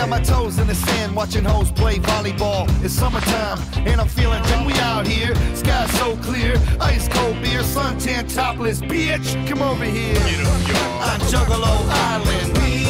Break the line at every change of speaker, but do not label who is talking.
Got my toes in the sand, watching hoes play volleyball. It's summertime, and I'm feeling good. We out here, sky so clear, ice cold beer, suntan topless, bitch. Come over here on Juggalo Island.